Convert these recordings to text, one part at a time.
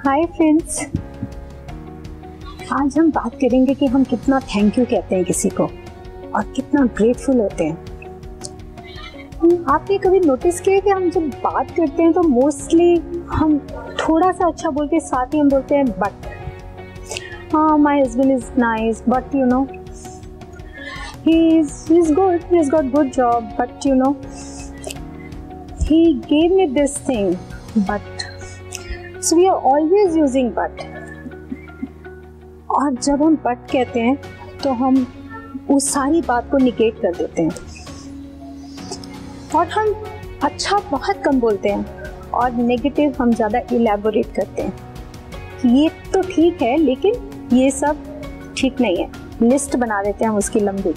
Hi friends, आज हम बात करेंगे कि हम कितना थैंक यू कहते हैं किसी को और कितना ग्रेटफुल होते हैं। आपने कभी नोटिस किया कि हम जब बात करते हैं तो मोस्टली हम थोड़ा सा अच्छा बोलते हैं, साथ ही हम बोलते हैं बट। हाँ, my husband is nice but you know he is good, he's got good job, but you know he gave me this thing, but so we are always using but। और जब हम but कहते हैं तो हम उस सारी बात को निगेट कर देते हैं और हम अच्छा बहुत कम बोलते हैं और नेगेटिव हम ज़्यादा इलेबोरेट करते हैं। ये तो ठीक है लेकिन ये सब ठीक नहीं है, लिस्ट बना देते हैं हम उसकी लंबी।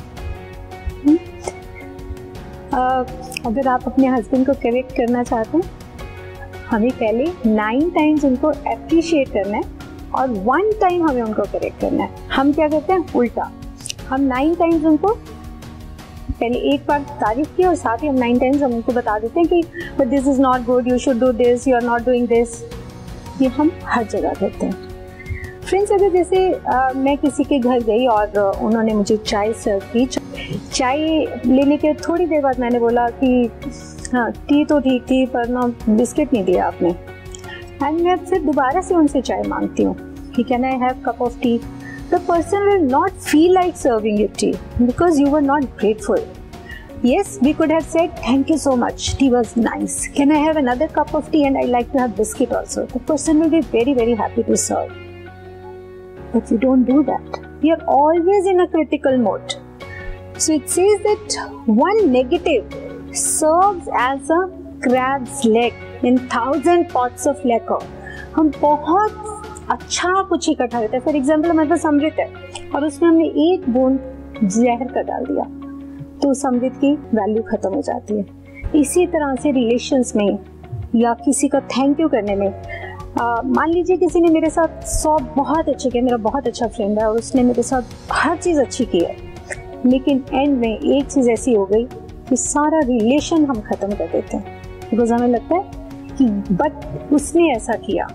अगर आप अपने हस्बैंड को करेक्ट करना चाहते हैं, हमें पहले 9 टाइम्स उनको अप्रिशिएट करना है और 1 टाइम हमें उनको करेक्ट करना है। हम क्या करते हैं उल्टा, हम 9 टाइम्स उनको पहले एक बार तारीफ की और साथ ही हम 9 टाइम्स हम उनको बता देते हैं कि but this is not good, you should do this, you are not doing this. ये हम हर जगह करते हैं। फ्रेंड्स, अगर जैसे मैं किसी के घर गई और उन्होंने मुझे चाय सर्व की, चाय लेने के थोड़ी देर बाद मैंने बोला कि हाँ टी तो ठीक थी पर ना बिस्किट नहीं दिया आपने, एंड मैं फिर दोबारा से उनसे चाय मांगती हूँ कि can I have cup of tea. The person will not feel like serving you tea because you were not grateful. Yes, we could have said thank you so much, tea was nice, can I have another cup of tea and I like to have biscuit also. The person will be very happy to serve. But we don't do that. We are always in a critical mode. So it says that one negative serves as a crab's leg in 1,000 pots of liquor. हम बहुत अच्छा कुछ इकट्ठा करते हैं। For example हमारे पास अमृत है और उसमें हमने एक बूंद जहर का डाल दिया तो उस अमृत की वैल्यू खत्म हो जाती है। इसी तरह से रिलेशंस में या किसी का थैंक यू करने में, मान लीजिए किसी ने मेरे साथ 100 बहुत अच्छे किए, मेरा बहुत अच्छा फ्रेंड है और उसने मेरे साथ हर चीज़ अच्छी की है, लेकिन एंड में एक चीज़ ऐसी हो गई कि सारा रिलेशन हम ख़त्म कर देते हैं बिकॉज हमें लगता है कि बट उसने ऐसा किया।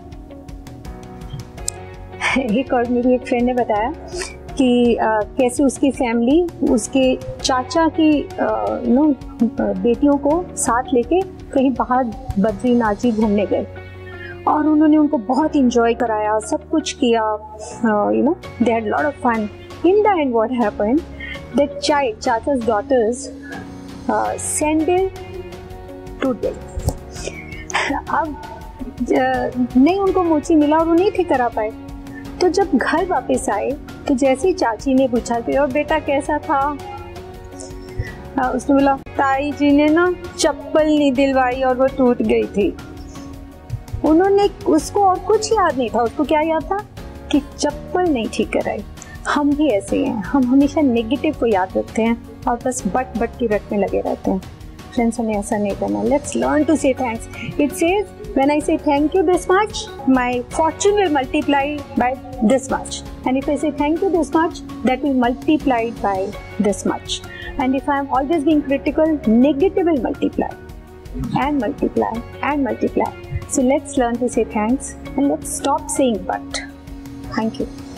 एक और मेरी एक फ्रेंड ने बताया कि कैसे उसकी फैमिली उसके चाचा की बेटियों को साथ लेके कहीं बाहर बद्रीनाथ घूमने गए और उन्होंने उनको बहुत इंजॉय कराया, सब कुछ किया, they had lot of fun. In the end what happened that चाचा's daughters sandal today। अब नहीं उनको मोची मिला और वो नहीं ठीक करा पाए, तो जब घर वापस आए तो जैसे ही चाची ने पूछा कि और बेटा कैसा था, उसने बोला ताई जी ने ना चप्पल नहीं दिलवाई और वो टूट गई थी। उन्होंने उसको और कुछ याद नहीं था, उसको क्या याद था कि चप्पल नहीं ठीक कराई। हम भी ऐसे ही हैं, हम हमेशा नेगेटिव को याद रखते हैं और बस बट की रट में लगे रहते हैं। फ्रेंड्स, हमें ऐसा नहीं करना। Let's learn to say thanks. It says when I say thank you this much, my fortune will multiply by this much, and if I say thank you this much, that will multiply by this much. And if I am always being critical, negative will multiply and multiply and multiply. So let's learn to say thanks and let's stop saying but. Thank you.